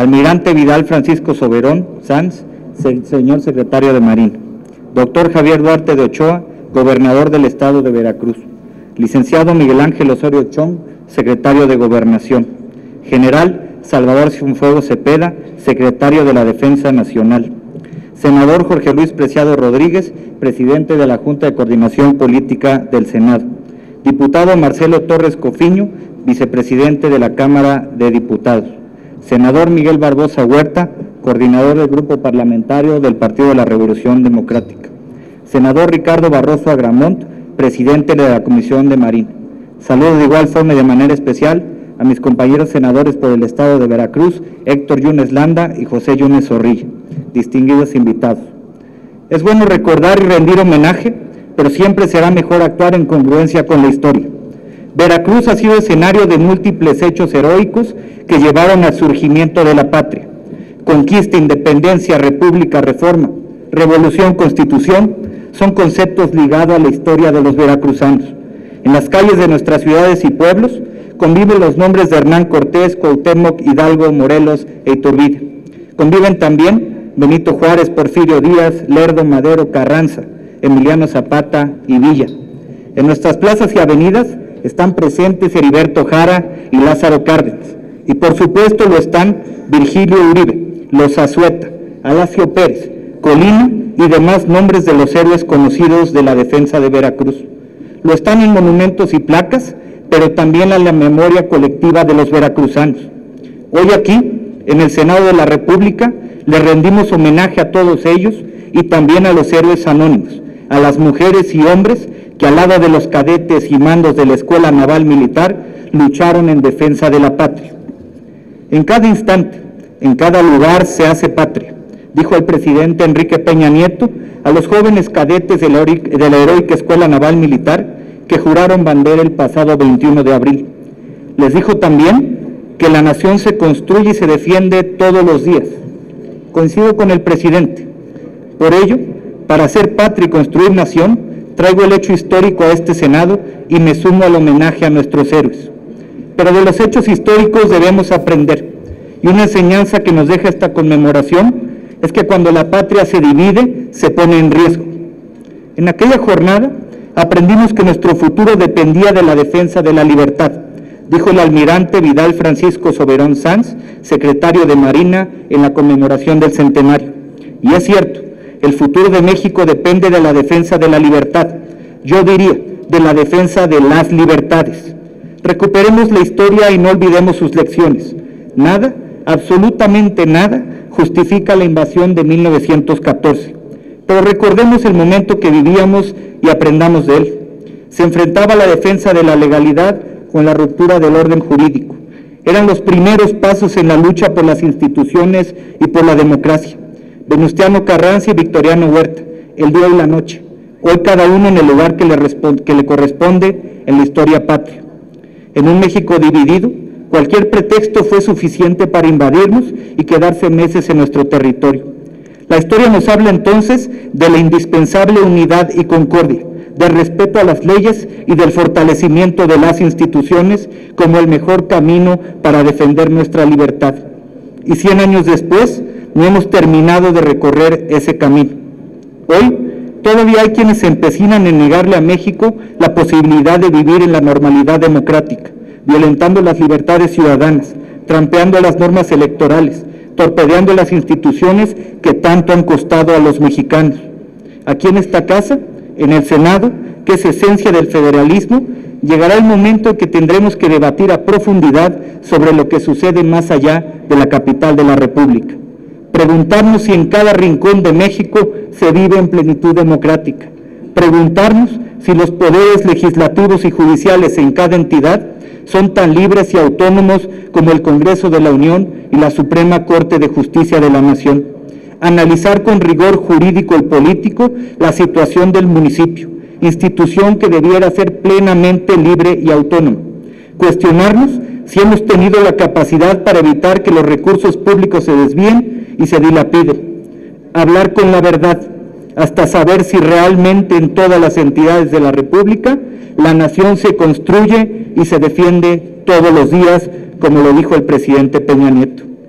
Almirante Vidal Francisco Soberón Sanz, señor secretario de Marina. Doctor Javier Duarte de Ochoa, gobernador del estado de Veracruz. Licenciado Miguel Ángel Osorio Chong, secretario de Gobernación. General Salvador Cienfuegos Cepeda, secretario de la Defensa Nacional. Senador Jorge Luis Preciado Rodríguez, presidente de la Junta de Coordinación Política del Senado. Diputado Marcelo Torres Cofiño, vicepresidente de la Cámara de Diputados. Senador Miguel Barbosa Huerta, coordinador del Grupo Parlamentario del Partido de la Revolución Democrática. Senador Ricardo Barroso Agramont, presidente de la Comisión de Marina. Saludo de igual forma y de manera especial a mis compañeros senadores por el estado de Veracruz, Héctor Yunes Landa y José Yunes Zorrilla, distinguidos invitados. Es bueno recordar y rendir homenaje, pero siempre será mejor actuar en congruencia con la historia. Veracruz ha sido escenario de múltiples hechos heroicos que llevaron al surgimiento de la patria. Conquista, independencia, república, reforma, revolución, constitución, son conceptos ligados a la historia de los veracruzanos. En las calles de nuestras ciudades y pueblos conviven los nombres de Hernán Cortés, Cuauhtémoc, Hidalgo, Morelos e Iturbide. Conviven también Benito Juárez, Porfirio Díaz, Lerdo, Madero, Carranza, Emiliano Zapata y Villa. En nuestras plazas y avenidas están presentes Heriberto Jara y Lázaro Cárdenas. Y por supuesto lo están Virgilio Uribe, Los Azueta, Alacio Pérez, Colina y demás nombres de los héroes conocidos de la defensa de Veracruz. Lo están en monumentos y placas, pero también a la memoria colectiva de los veracruzanos. Hoy aquí, en el Senado de la República, le rendimos homenaje a todos ellos y también a los héroes anónimos, a las mujeres y hombres que al lado de los cadetes y mandos de la Escuela Naval Militar lucharon en defensa de la patria. En cada instante, en cada lugar se hace patria, dijo el presidente Enrique Peña Nieto a los jóvenes cadetes de la heroica Escuela Naval Militar que juraron bandera el pasado 21 de abril. Les dijo también que la nación se construye y se defiende todos los días. Coincido con el presidente. Por ello, para hacer patria y construir nación, traigo el hecho histórico a este Senado y me sumo al homenaje a nuestros héroes. Pero de los hechos históricos debemos aprender, y una enseñanza que nos deja esta conmemoración es que cuando la patria se divide, se pone en riesgo. En aquella jornada aprendimos que nuestro futuro dependía de la defensa de la libertad, dijo el almirante Vidal Francisco Soberón Sanz, secretario de Marina, en la conmemoración del centenario. Y es cierto, el futuro de México depende de la defensa de la libertad, yo diría, de la defensa de las libertades. Recuperemos la historia y no olvidemos sus lecciones. Nada, absolutamente nada, justifica la invasión de 1914. Pero recordemos el momento que vivíamos y aprendamos de él. Se enfrentaba la defensa de la legalidad con la ruptura del orden jurídico. Eran los primeros pasos en la lucha por las instituciones y por la democracia. Venustiano Carranza y Victoriano Huerta, el día y la noche, hoy cada uno en el lugar que le corresponde en la historia patria. En un México dividido, cualquier pretexto fue suficiente para invadirnos y quedarse meses en nuestro territorio. La historia nos habla entonces de la indispensable unidad y concordia, del respeto a las leyes y del fortalecimiento de las instituciones como el mejor camino para defender nuestra libertad. Y 100 años después, no hemos terminado de recorrer ese camino. Hoy, todavía hay quienes se empecinan en negarle a México la posibilidad de vivir en la normalidad democrática, violentando las libertades ciudadanas, trampeando las normas electorales, torpedeando las instituciones que tanto han costado a los mexicanos. Aquí en esta casa, en el Senado, que es esencia del federalismo, llegará el momento en que tendremos que debatir a profundidad sobre lo que sucede más allá de la capital de la República. Preguntarnos si en cada rincón de México se vive en plenitud democrática. Preguntarnos si los poderes legislativos y judiciales en cada entidad son tan libres y autónomos como el Congreso de la Unión y la Suprema Corte de Justicia de la Nación. Analizar con rigor jurídico y político la situación del municipio, institución que debiera ser plenamente libre y autónoma. Cuestionarnos si hemos tenido la capacidad para evitar que los recursos públicos se desvíen y se dilapiden. Hablar con la verdad, hasta saber si realmente en todas las entidades de la República la nación se construye y se defiende todos los días, como lo dijo el presidente Peña Nieto.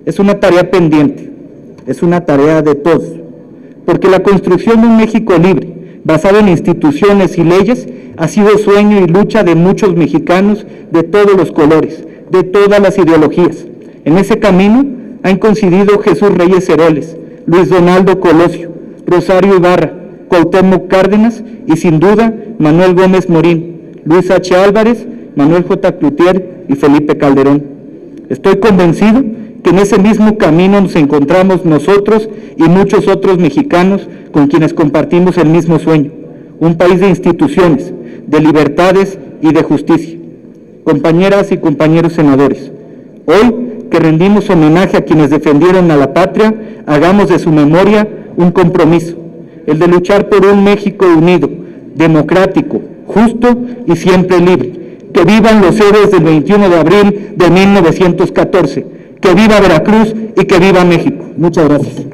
Es una tarea pendiente, es una tarea de todos, porque la construcción de un México libre, basado en instituciones y leyes, ha sido sueño y lucha de muchos mexicanos de todos los colores, de todas las ideologías. En ese camino han coincidido Jesús Reyes Heroles, Luis Donaldo Colosio, Rosario Ibarra, Cuauhtémoc Cárdenas y sin duda Manuel Gómez Morín, Luis H. Álvarez, Manuel J. Cloutier y Felipe Calderón. Estoy convencido que en ese mismo camino nos encontramos nosotros y muchos otros mexicanos con quienes compartimos el mismo sueño, un país de instituciones, de libertades y de justicia. Compañeras y compañeros senadores, hoy que rendimos homenaje a quienes defendieron a la patria, hagamos de su memoria un compromiso, el de luchar por un México unido, democrático, justo y siempre libre. Que vivan los héroes del 21 de abril de 1914, que viva Veracruz y que viva México. Muchas gracias.